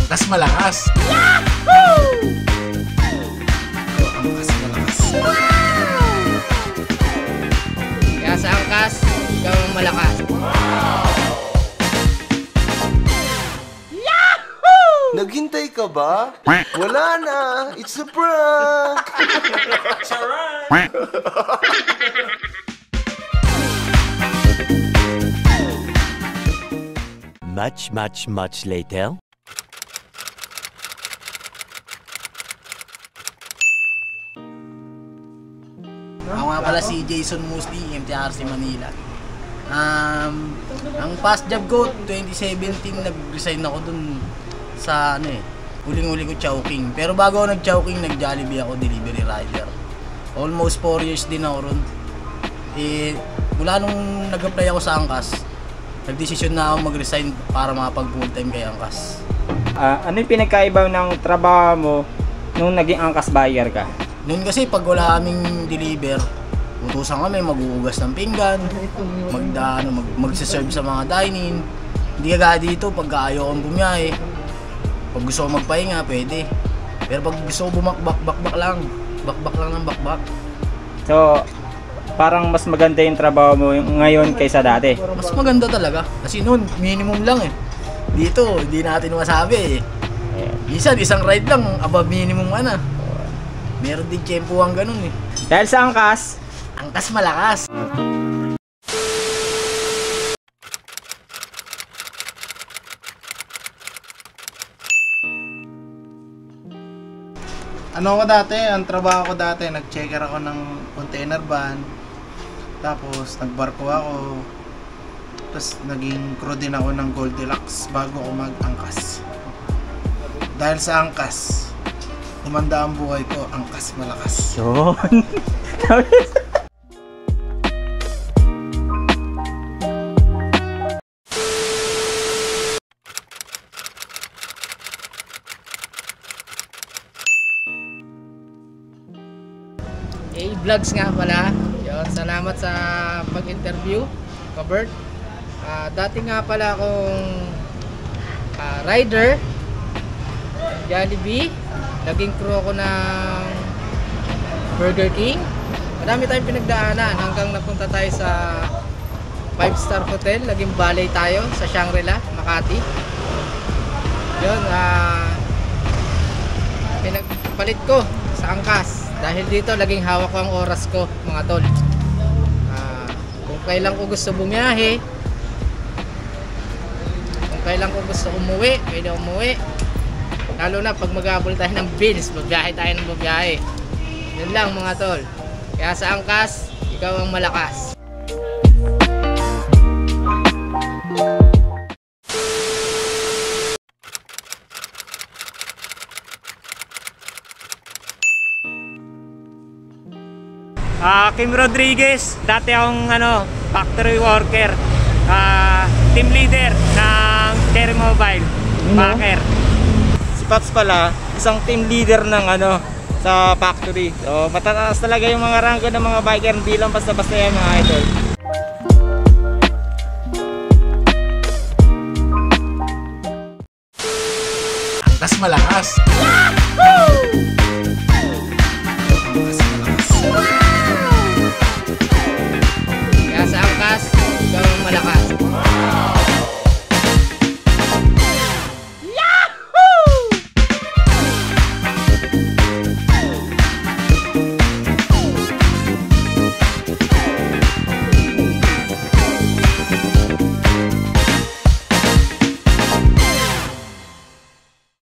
Angkas malakas. Yahoo! Angkas malakas. Kaya sa angkas, ikaw ang malakas. Naghintay ka ba? Wala na! It's a prank! Charan! Much later. Ako nga pala si Jason Musli, MTRC Manila. Ang past job ko, 2017, nag-resign ako dun sa huling-huli ko Chowking. Pero bago ako nag-Chowking, nag-Jollibee ako, delivery rider. Almost 4 years din ako ron. Mula nung nag-apply ako sa Angkas, nag-desisyon na ako mag-resign para makapag full-time kay Angkas. Ano yung pinagkaiba ng trabaho mo nung naging Angkas buyer ka? Noon kasi pag wala kaming deliver, utusan kami maghuhugas ng pinggan, magse-serve sa mga dine-in. Hindi kagaya dito pag ayaw kong bumiyahe. Pag gusto ko magpahinga, pwede. Pero pag gusto ko bumakbak, bakbak lang ng bakbak. So, parang mas maganda yung trabaho mo ngayon kaysa dati? Mas maganda talaga. Kasi noon, minimum lang eh. Dito, hindi natin masabi eh. Minsan, isang ride lang, above minimum ka na. Meron din tiyempo ang ganun eh. Dahil sa Angkas, Angkas malakas. Ano ko dati, ang trabaho ko dati, nag-checker ako ng container van. Tapos nagbarko ako. Tapos naging crew din ako ng Goldilocks bago ako mag-angkas. Dahil sa angkas, umanda ang buhay ko, angkas malakas. yun. Vlogs nga pala. Yun, salamat sa pag-interview, Kabert. Dati nga pala akong rider Jollibee. Naging crew ako ng Burger King. Marami tayong pinagdaanan hanggang napunta tayo sa 5-star hotel. Naging balay tayo sa Shangri-La, Makati. Yun, pinagpalit ko sa Angkas. Dahil dito, laging hawak ko ang oras ko, mga tol. Kung kailan ko gusto bumiyahe, kung kailan ko gusto umuwi, pwede umuwi. Lalo na pag mag-aabol tayo ng bills, magbiyahe tayo ng magbiyahe. Yun lang mga tol. Kaya sa Angkas, ikaw ang malakas. Kim Rodriguez, dati akong factory worker, team leader ng Cherry Mobile, Packer. Si Paps pala, isang team leader ng sa factory. So matataas talaga yung mga ranggo ng mga biker, hindi lang basta-basta yan mga idol. Angkas malakas. Yahoo!